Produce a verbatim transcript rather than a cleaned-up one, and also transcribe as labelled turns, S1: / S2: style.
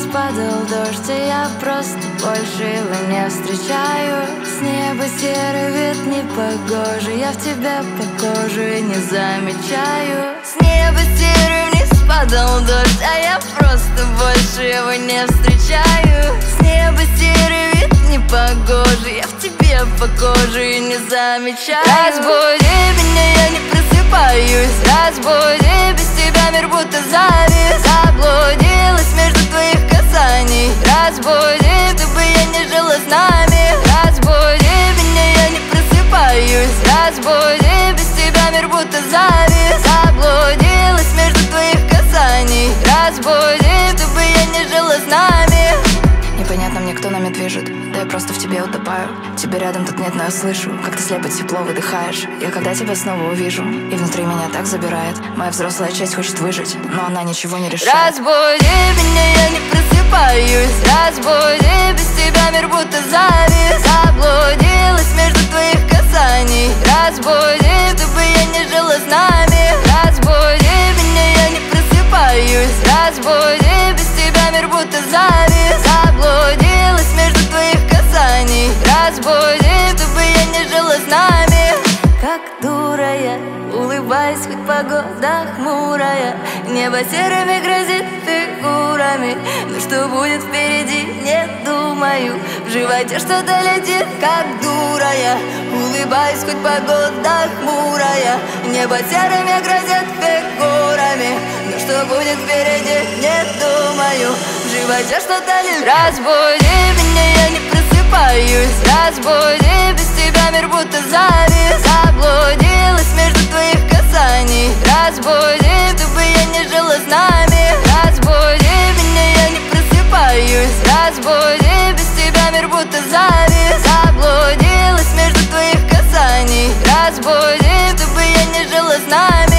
S1: падал дождь, а я просто больше его не встречаю. С неба серый вид непогожий, я в тебя похожу и не замечаю. С неба серый вниз падал дождь, а я просто больше его не встречаю. С неба серый вид непогожий, я в тебе похожу и не замечаю. Разбуди меня, я не просыпаюсь. Разбуди, без тебя мир будто завис. Заблудилась между твоих касаний. Разбуди, чтобы я не жила с нами. Разбуди меня, я не просыпаюсь. Разбуди, без тебя мир будто завис. Заблудилась между твоих касаний. Разбуди, чтобы я не жила с нами.
S2: Непонятно мне, кто нами движет, да я просто в тебе утопаю. Тебя рядом тут нет, но я слышу, как ты слепо тепло выдыхаешь. Я когда тебя снова увижу, и внутри меня так забирает. Моя взрослая часть хочет выжить, но она ничего не решает.
S1: Разбуди меня, я не просыпаюсь. Разбуди, без тебя мир будто завис. Заблудилась между твоих касаний. Разбуди, чтобы я не жила с нами. Разбуди меня, я не просыпаюсь. Разбуди, без тебя мир будто завис. Заблудилась между твоих касаний. Разбуди, чтобы я не жила с нами. Как дура я, улыбаюсь, хоть погода хмурая. Небо серыми грозит фигурами. Но что будет впереди, не думаю. В животе что-то летит, как дура я. Улыбаюсь, хоть погода хмурая. Небо серыми грозит фигурами. Но что будет впереди, не думаю. В животе что-то летит. Разбуди меня, я не просыпаюсь. Разбуди, без тебя мир будто завис. Заблудилась между твоих касаний. Разбуди, чтобы я не жила с нами. Разбуди меня, я не просыпаюсь. Разбуди, без тебя мир будто завис. Заблудилась между твоих касаний. Разбуди, чтобы я не жила с нами.